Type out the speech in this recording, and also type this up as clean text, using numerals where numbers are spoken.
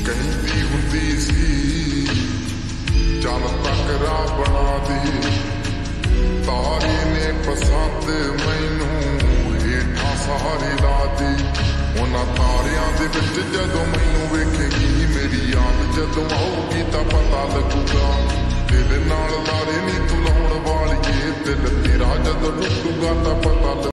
कहती हुंदी सी चल तकरा बना दी तारे ने पसंद मैनू हेठा सहारे ला दी उन्हां तारियां दे विच जदों मैनू वेखेगी मेरी याद जदों आऊगी तां पता लगूगा दिल नाल लारे नी तू लाउण वालीए दिल तेरा जदों टुटूगा तां पता